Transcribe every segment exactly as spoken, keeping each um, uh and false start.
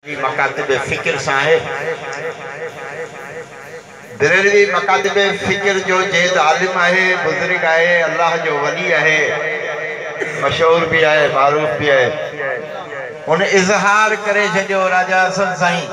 मकातिब फिक्र साहिब दिरवी मकातिब फिक्र जो जेद आलिम है, बुजुर्ग है, अल्लाह जो वली है, मशहूर भी है, मारूफ भी है। उन इजहार करे छो राजा हसन साईं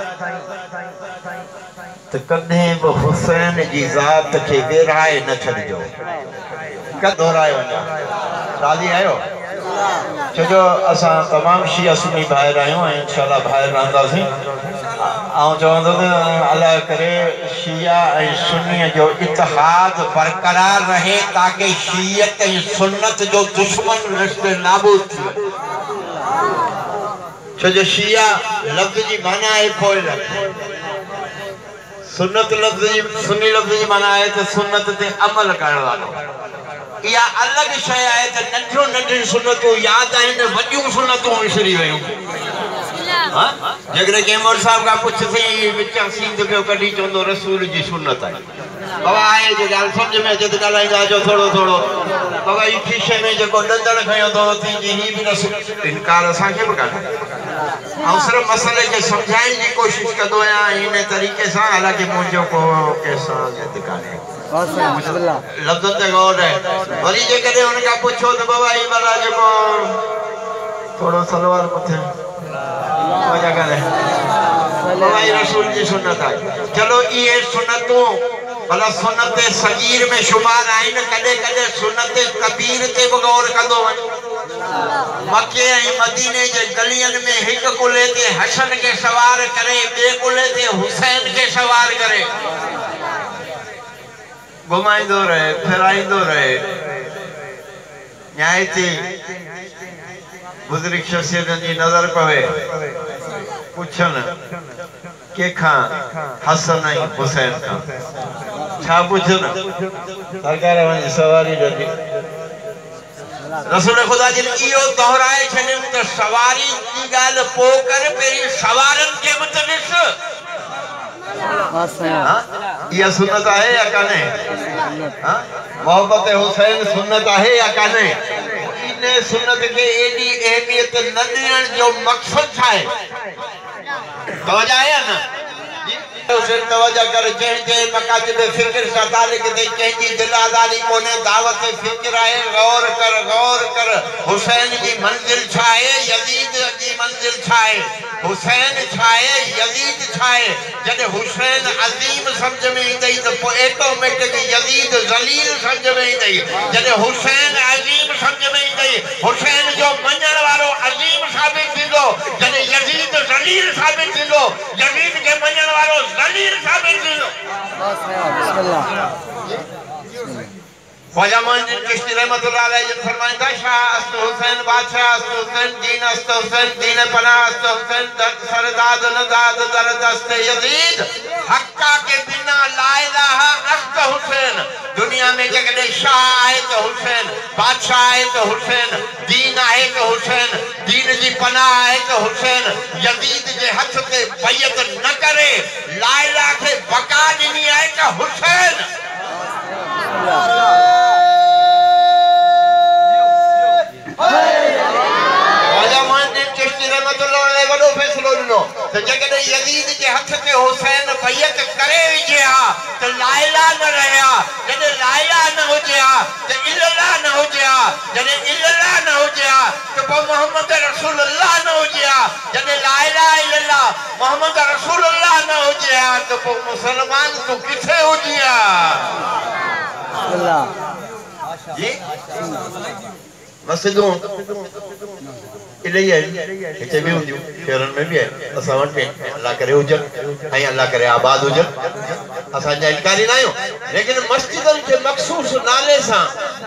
तो कदें भी हुसैन जी ज़ात के विराए न छो कद दोहराए वना राजी आयो छो असा तमाम शिया सुन्नी बाहर आयो इंशाल्लाह बाहर रहंदासीं आऊं चवंदो अल्लाह करे शिया ऐं सुन्नी जो इत्तेहाद बरकरार रहे ताकि शियत ऐं सुन्नत जो दुश्मन रिश्ते नाबूद थी छो जो शिया लफ्ज़ जी माना है पोल सुन्नत लफ्ज़ जी सुन्नी लफ्ज़ जी माना है तो सुन्नत ते अमल करण वालो या अलग शय है तो नंढो नंढी सुन्नतों याद आहिनि वॾियूं सुन्नतूं विसरी वयूं हां जगरे केमर साहब का पुछ सही विचा सींध पियो कढी चवंदो रसूल जी सुन्नत है बाबा आहे जो ॻाल्हि सम्झ में अचे त ॻाल्हाईंदा अचो थोरो थोरो बाबा ई खीसे में जेको डंदड़ खयो अथव थी जी ही बि न इनकार असांखे बि कान्हे ऐं सिर्फ़ु मसइले खे सम्झाइण जी कोशिशि कंदो आहियां इन तरीक़े सां हालांकि मुंहिंजो को कंहिंसां ज़िद कान्हे लफ्ज़नि ते गौर है वरी जेकॾहिं हुन खां पुछो त बाबा ही वाला जेको थोरो सलवार मथे वजह करे बाबा ही रसूल जी सुन्नत आहे चलो इहे सुन्नतूं भला सुन्नत सगीर में शुमार आहिनि कॾहिं कॾहिं सुन्नत कबीर ते बि गौर कंदो वञ मके ऐं मदीने जे गलियनि में हिकु कुल्हे ते हसन खे सवार करे ॿिए कुल्हे ते हुसैन खे सवार करे घुमाईंदो रहे फिराईंदो रहे न्याय थी बुजुर्ग शख्सियतनि जी नज़र पवे पुछनि कंहिंखां हसन ऐं हुसैन खां छा पुछनि सरकार वञी सवारी ॾिनी रसूल खुदा जिन इहो दोहराए छॾियनि त सवारी जी ॻाल्हि पोइ कर पहिरीं सवारनि खे बि त ॾिस यह सुन्नत है या काने मोहब्बत हुसैन सुन्नत है या काने इन सुन्नत के एडी अहमियत न ॾियण जो मकसद है तवज्जो है ना हुसैन तवज्जो कर जंहिं जंहिं मकातिब फिक्र सां तालिक ते कंहिंजी दिल आज़ादी कोन्हे दावत फिक्र आहे गौर कर गौर कर हुसैन जी मंजिल छा आहे यजीद जी मंजिल छा आहे हुसैन छा आहे यजीद छा आहे जॾहिं हुसैन अज़ीम सम्झ में ईंदई त पोइ ऑटोमेटिक यजीद ज़लील सम्झ में ईंदई जॾहिं हुसैन अज़ीम सम्झ में ईंदई हुसैन जो मञण वारो अज़ीम साबित थींदो जॾहिं यजीद ज़लील साबित थींदो यजीद खे मञण वारो ज़लील साबित थींदो ख्वाजा मोइनुद्दीन चिश्ती रहमतुल्लाह अलैह जन फरमाइंदा शाह अस्त हुसैन बादशाह अस्त हुसैन दीन अस्त हुसैन दीन पनाह अस्त हुसैन दर्द सरदाद नदाद दर्द अस्त यजीद हक्का के बिना ला इलाहा अस्त हुसैन दुनिया में जगदे शाह आए तो हुसैन बादशाह आए तो हुसैन दीन आए तो हुसैन दीन जी पनाह आए तो हुसैन यजीद के हथ ते बैयत न करे ला इलाहा के बका ॾिनी आहे त हुसैन ख्वाजा मोइनुद्दीन चिश्ती रहमतुल्लाह अलैह वॾो फ़ैसिलो ॾिनो त जेकॾहिं यजीद जे हथ ते हुसैन बैयत करे विझे हा त ला इलाहा न रहे हा जॾहिं ला इलाहा न हुजे हा त इल्लल्लाह न हुजे हा जॾहिं इल्लल्लाह न हुजे हा त पोइ मोहम्मद रसूलुल्लाह न हुजे हा जॾहिं ला इलाहा इल्लल्लाह मोहम्मद रसूलुल्लाह न हुजे हा त पोइ मुसलमान तूं किथे हुजी हा जी मस्जिदों इलाही है हिते भी हुंदियूं शहरनि में भी है असां वटि अल्लाह करे हुजनि ऐं अल्लाह करे आबाद हुजनि असां जा इनकारी न आहियूं लेकिन मस्जिदनि खे मखसूस नाले सां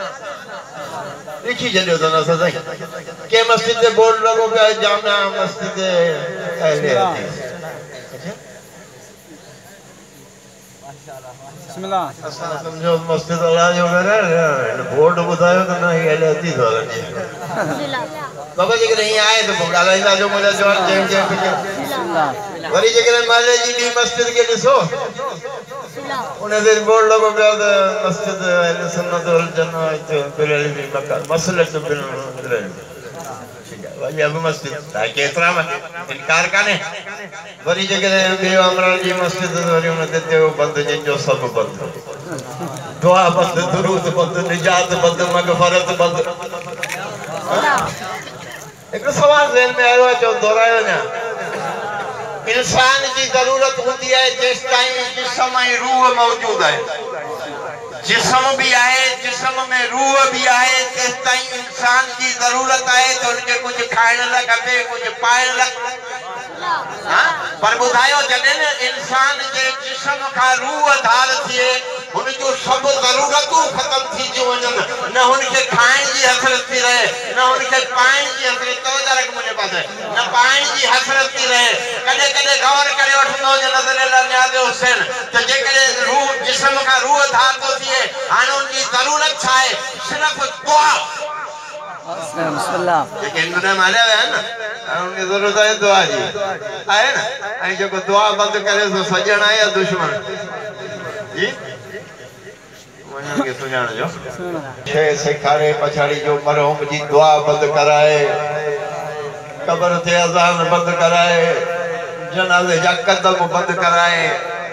लिखी छॾियो अथनि असां साईं कंहिं मस्जिद ते बोर्ड लॻो पियो आहे जामिया मस्जिद अहले हदीस बिस्मिल्लाह असां समझो मस्जिद अल्लाह जो घर है बोर्ड ॿुधायो त न ही अहले हदीस वारनि जी बाबा जेकॾहिं हीअं आहे त पोइ ॻाल्हाईंदा जो मुंहिंजा जवान जंहिं जंहिं फिक्र वरी जेकॾहिं महले जी ॿी मस्जिद खे ॾिसो उन ते बोर्ड लॻो पियो त मस्जिद अहले सुन्नत वल जमाअत बिल इल्मी मकान मसलक बिल भाई अब मस्जिद ताकि इतना इनकार काने वरी जगह बे अमरान जी मस्जिद वरी उन देते हो बंद जिन सब बंद दुआ बंद दुरूद बंद निजात बंद मगफरत बंद एक सवाल ज़हन में आयो है जो दोहरायो ना इंसान की जरूरत होती है जिस टाइम जिस्म में रूह मौजूद है जिस्म भी आए जिस्म में रूह भी आए जिस टाइम इंसान की जरूरत आए तो उनके कुछ खाने लग खपे कुछ पाए लग हाँ पर बुधायो जॾहिं न इंसान के जिस्म का रूह धार थिए उन जो सब जरूरतूं खत्म थी जो वञनि न उनके खाइण जी हसरत थी रहे न उनके पाइण जी हसरत तो दरक मुझे पास है न पाइण जी हसरत थी रहे कदे कदे गौर करे वठंदो जो नज़र अल्लाह न्याज़ हुसैन तो जेकॾहिं रूह जिस्म का रूह धार तो थिए हाणे उनकी जरूरत छा आहे सिर्फ़ दुआ जेके हिंदुनि मालिया विया आहिनि न उनकी जरूरत है दुआ जी आहे न ऐं जेको दुआ बंद करे सो सजण आहे या दुश्मन जी वञणगे सुञाण जो छे सेखारे पछाड़ी जो मरहूम जी दुआ बंद कराए कब्र ते अज़ान बंद कराए जनाज़े जा कदम बंद कराए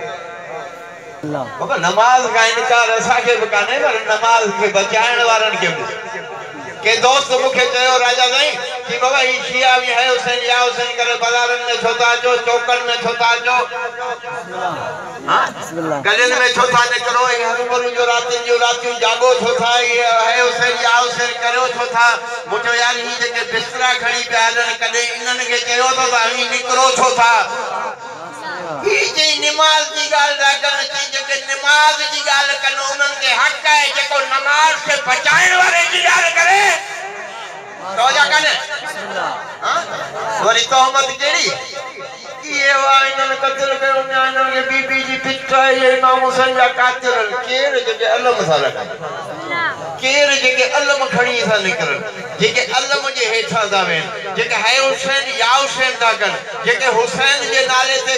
बाबा नमाज का इनकार असांखे बि कान्हे पर नमाज खे बचाइण वारनि खे बि के दोस्त मुखे चयो राजा साईं कि बाबा ही शिया भी है हुसैन या हुसैन करे बाजारन में छोता जो चौकन में छोता जो हां गलन में छोता निकलो ये हरमल जो रात जो रात जागो छोता ये है हुसैन या हुसैन करो छोता मुझे यार ही जे बिस्तरा खड़ी प्यालन कदे इनन के चयो तो ही निकलो छोता ही जे नमाज की गाल रागन ची जे नमाज की गाल कनो उनन के हक है जेको नमाज के बचाइण वाले की गाल करे तो जा कने हां वरी तोहमत केड़ी ये वा इनन कत्ल कयो ने इनन के बीबी जी पिटा ये इमाम हुसैन जा कातिल केर जे अलम सा लगा केर जे अलम खणी सा निकल जे अलम जे हेठा दा वेन जे है हुसैन या हुसैन दा कन जे हुसैन जे नाले ते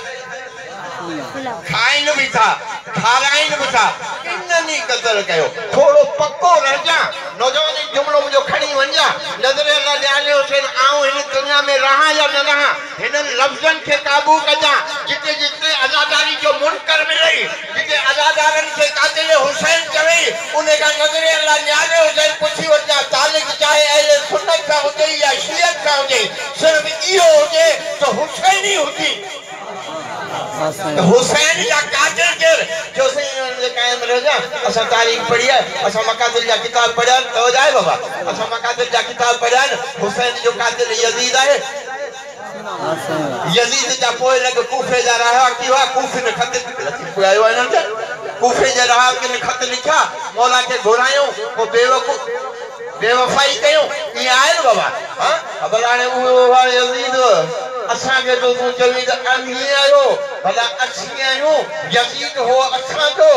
खाइन भी था खाराइन भी था इन्नी कदर कयो थोड़ो पक्को रह जा नौजवान जुमलो मुझे खड़ी वन जा नजर अल्लाह न्याले हुसैन आऊं इन दुनिया में रहा या न रहा इन लफ्जन के काबू कजा जिते जिते आजादारी जो मुनकर मिलई जिते आजादारन के कातिल हुसैन चवे उन्हें का नजर अल्लाह न्याले हुसैन पूछी वजा तालिक चाहे अहले सुन्नत का होजे या शियत का होजे सिर्फ इहो होजे तो हुसैन ही होती हुसैन या कातिल के जो सही कायम रह जा असा तारीख पढ़ी है असा मकातिल या किताब पढ़ा तो जाए बाबा असा मकातिल या किताब पढ़ा हुसैन जो कातिल यजीद है यजीद जा पोए लग कूफे जा रहा की वा कूफे ने खत आयो है ना कूफे जा रहा के ने खत लिखा मौला के घुरायो वो बेवकूफ बेवफाई कयो ये आए बाबा हां अबलाने वो यजीद असा के तो तू चली द अंधी आयो भला अच्छी आयो यजीद हो असा तो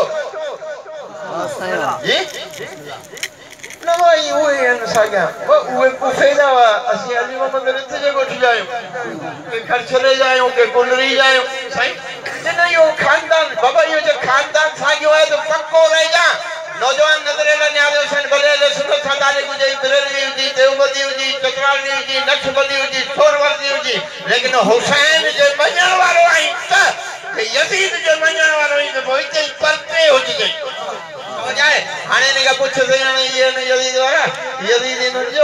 जी ना भाई वो है सगा वो वो कुफेदा असि अली मोहम्मद रते जे गोठ जायो के घर चले जायो के कुंडरी जायो सही जना यो खानदान बाबा यो जो खानदान सागियो है तो पक्को रह जा नौजवान नजर अल्लाह न्याले हुसैन भले ले सुन्नत सादाले को जे बरेलवी जी देवबंदी जी चतराली जी नक्शबंदी जी छोरवर्दी जी लेकिन हुसैन जे मञण वालो आई त यजीद जे मञण वालो आई तो बोइते परते हो जी हो जाए हाने ने का पूछ से हाने ये ने यजीद वाला यजीद ने जो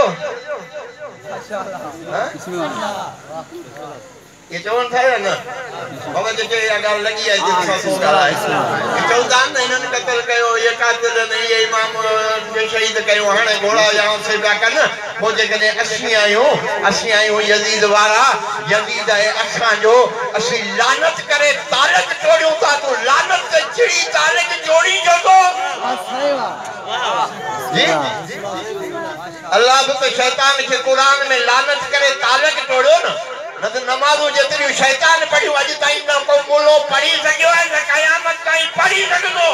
ये चोन था ना बाबा जे के गाल लगी है जे सासू गाल है चौदान ने इन्होंने कत्ल कयो ये कातिल ने ये इमाम के शहीद कयो हाने घोड़ा या से बया कन हो जे कने अस्सी आयो अस्सी आयो यजीद वाला यजीद है असा जो असि लानत करे तारक तोड़ियो ता तो लानत से चिड़ी तारक जोड़ी जो तो सही वाह जी अल्लाह तो शैतान के कुरान में लानत करे तारक तोड़ो ना न तो नमाज़ों जेतरी शैतान पढ़ी अज ताई न को मोलो पढ़ी सकियो है न कयामत ताई पढ़ी सकदो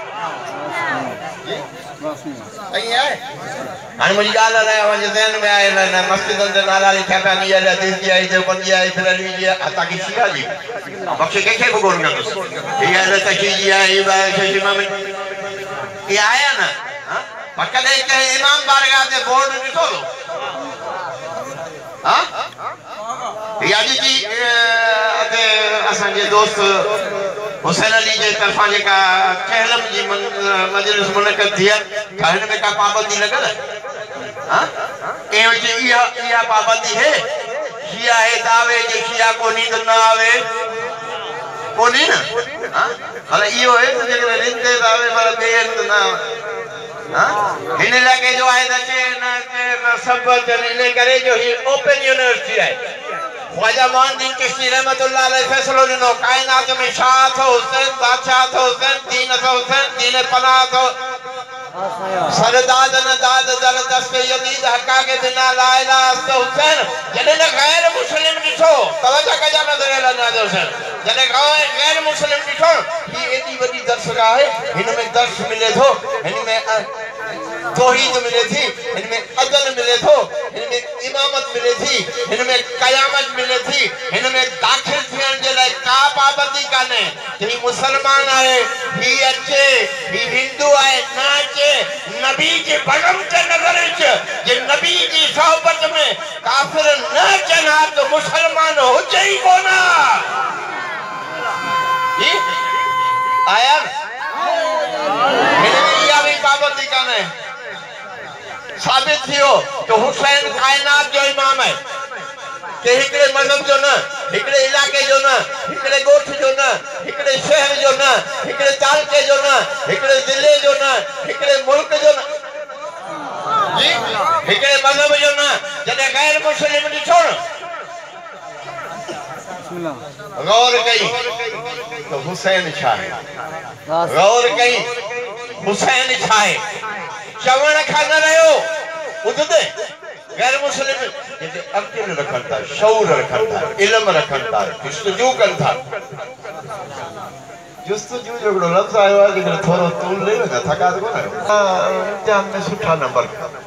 आई है हां मुझे गाल आया मुझे ध्यान में आए न मस्जिद अंदर नाला लिखा था नहीं है दिल की आई जो बंदी आई फिर लीजिए आता की शिया जी बख्शे के के बोल ना ये है तकी जी आई बा शैमा में ये आया ना हां पक्का दे के इमाम बारगाह से बोर्ड निको हाँ याद जी अते असांजे दोस्त हुसैन अली जे तरफा जेका कहलम जी मजलिस मुनक़द थी आहे हिन में का पाबंदी लॻल हाँ ए जे इहा इहा पाबंदी है शिया है दावे जे शिया को नींद न आवे कोनी न हाँ भला इहो है त जेकर नींद आवे भला ॿिए हंधि न हाँ हिन लॻे जो आहे त चे न चे न सभु इन करे जो ही ओपन यूनिवर्सिटी आहे ख्वाजा मोइनुद्दीन चिश्ती रहमतुल्लाह अलैह फैसलो ॾिनो कायनात में शाह अथव हुसैन बादशाह अथव हुसैन दीन अथव हुसैन दीन पनाह अथव सरदाद न दाद दर दस्त यदीद हका के बिना ला इलाहा इल्ला हुसैन जॾहिं न गैर मुस्लिम ॾिठो तवज्जो कजा नज़र अल्लाह हुसैन जॾहिं गैर मुस्लिम ॾिठो ही एॾी वॾी दर्सगाह आहे हिन में दर्श मिले थो हिन में तौहीद मिले थी इनमें अदल मिले थो इनमें इमामत मिले थी इनमें कयामत मिले थी इनमें दाखिल थियण जे लाइ का पाबंदी काने ही मुसलमान आहे ही अचे ही हिंदू आहे न अचे नबी जे बगम ते नज़र अचे जे नबी जी सोहबत में काफिर न अचनि हा त मुसलमान हुजे ई कोन जी आया हिनमें इहा बि पाबंदी काने साबित थियो तो हुसैन कायनात जो इमाम है के हिकड़े मजहब जो न हिकड़े इलाके जो न हिकड़े गोठ जो न हिकड़े शहर जो न हिकड़े तालके जो न हिकड़े जिले जो न हिकड़े मुल्क जो न जी हिकड़े मजहब जो न जॾहिं गैर मुस्लिम ॾिठो गौर कई तो हुसैन छा है गौर कई हुसैन छा है चवण खां न रहियो ॿुधंदे गैर मुस्लिम जेके अक़िल रखनि था शऊर रखनि था इल्म रखनि था जुस्तजू कनि था जुस्तजू जो हिकिड़ो लफ़्ज़ आयो आहे जेकर थोरो तूल ॾे न थकात कोन आयो इम्तिहान में सुठा नंबर